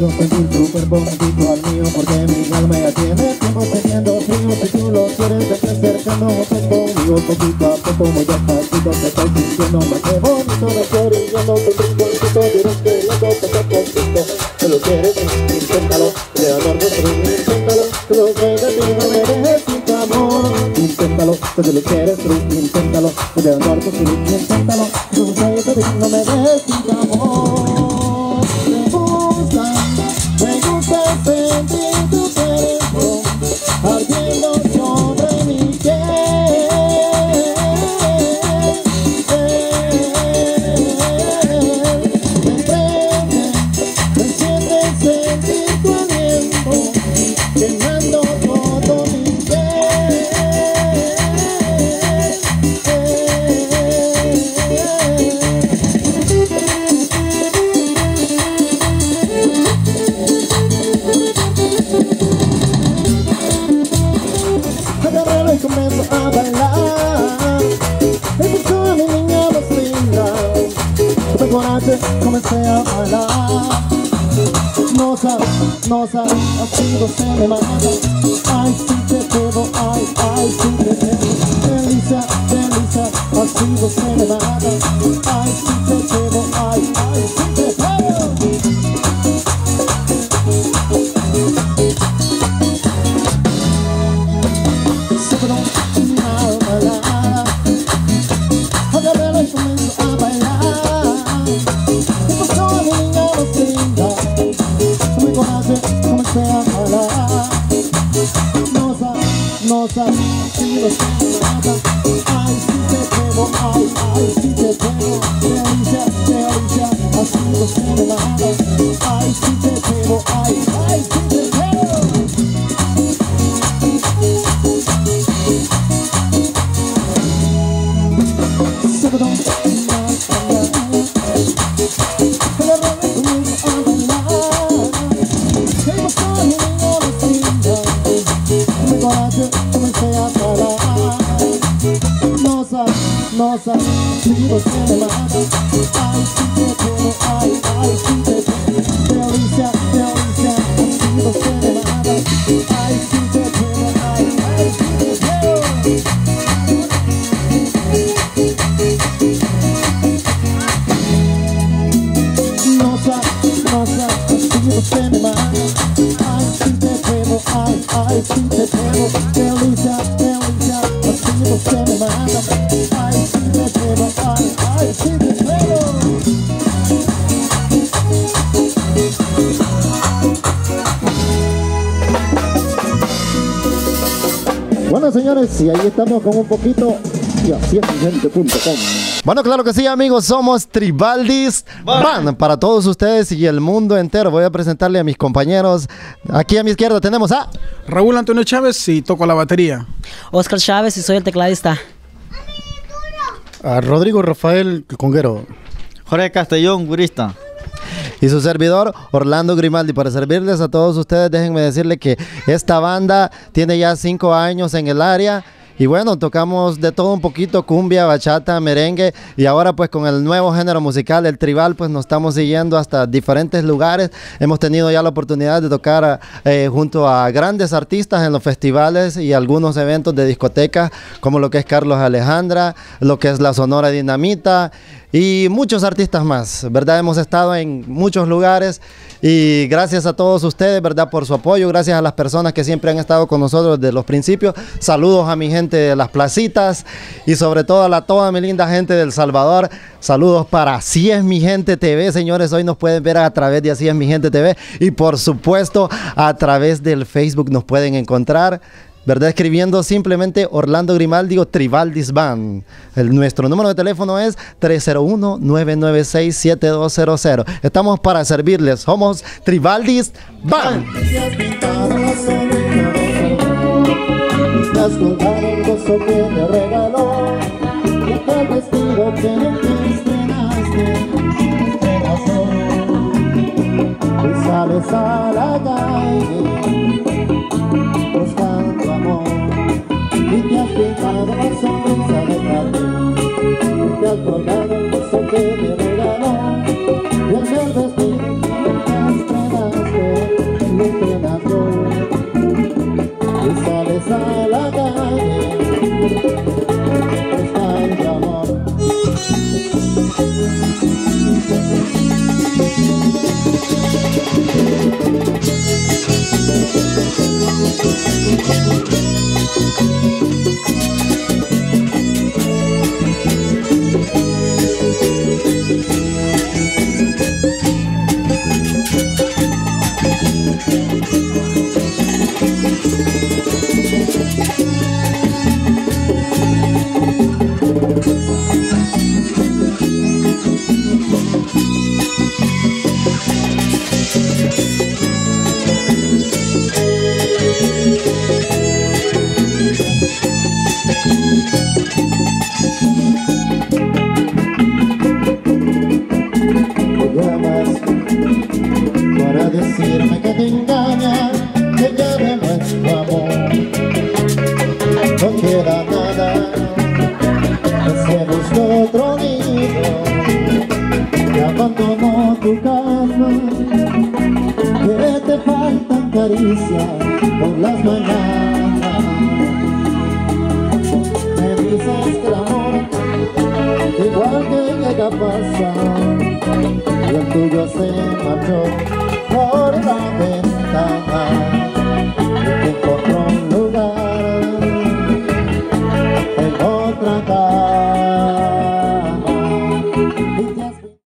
quiero sentir tu cuerpo juntito al mío, porque mi alma ya tiene tiempo teniendo frío. Si tú lo quieres, vete acercando pues conmigo, poquito a poco, muy despacito. Te estoy sintiendo más que bonito, me estoy riendo tu rinconcito, dirás queriendo tocar contigo. Si lo quieres, inténtalo, te adoro, inténtalo. Que lo que de ti no me dejes sin tu amor. Inténtalo, si lo quieres, inténtalo. Te adoro, inténtalo. Que lo que de ti no me dejes sin tu amor. Me gusta sentir tu cuerpo ardiendo sobre mi piel. Me prende, me siente sentir tu aliento quemando todo mi piel. Agarrarlo y comienzo a bailar. Escucho a mi niña más linda. Tuve coraje, comencé a bailar. No sabes, así no se me mata. Ay, si te pego, ay, si te pego. Delicia, delicia, así no se me mata. Ay, si te pego, ay, si te pego. Agarrarlo y comienzo a bailar. Escucho a mi niña más linda. Tuve coraje, comencé a bailar. No sabes, así no se me mata. Ay, si te pego, ay, si te pego. Delicia, delicia, así no se me mata. Ay, si te pego, ay, si te pego. No sabes, si no se me mata. Ay, si te pego, ay, si te pego. Delicia, delicia, así no se me mata. Ay, si te pego, ay, si te pego. No sabes, así no se me mata. Ay, si te pego, ay, si te pego. Delicia, delicia, así no se me mata. Ay, si te pego, ay, si te pego. Bueno, señores, y ahí estamos con un poquito y así es gente.com. Bueno, claro que sí, amigos, somos Tribaldis Band para todos ustedes y el mundo entero. Voy a presentarle a mis compañeros. Aquí a mi izquierda tenemos a Raúl Antonio Chávez y toco la batería. Oscar Chávez y soy el tecladista. A Rodrigo Rafael Conguero. Jorge Castellón, gurista. y su servidor Orlando Grimaldi. Para servirles a todos ustedes, déjenme decirle que esta banda tiene ya 5 años en el área. Y bueno, tocamos de todo un poquito, cumbia, bachata, merengue, y ahora pues con el nuevo género musical, el tribal, pues nos estamos siguiendo hasta diferentes lugares. Hemos tenido ya la oportunidad de tocar junto a grandes artistas en los festivales y algunos eventos de discotecas, como lo que es Carlos Alejandra, lo que es la Sonora Dinamita y muchos artistas más, ¿verdad? Hemos estado en muchos lugares y gracias a todos ustedes, ¿verdad? Por su apoyo, gracias a las personas que siempre han estado con nosotros desde los principios. Saludos a mi gente de las placitas y sobre todo a toda mi linda gente de El Salvador. Saludos para Así es mi gente TV, señores. Hoy nos pueden ver a través de Así es mi gente TV y por supuesto a través del Facebook nos pueden encontrar, ¿verdad? Escribiendo simplemente Orlando Grimaldi o Tribaldis Band. Nuestro número de teléfono es 301-996-7200. Estamos para servirles. Somos Tribaldis Band. Me has contado el gozo que te regaló, y aquel vestido que estrenaste, y sales a la calle buscando amor, y te has pintado la sonrisa de papel, y te has colgado el gozo que te regaló, y aquel vestido que estrenaste. decirme que te engaña, que ya de nuestro amor no queda nada, que se buscó otro nido, que abandonó tu casa, que te faltan caricias por las mañanas. Me dices que el amor igual que llega pasa, y el tuyo se marchó por la ventana.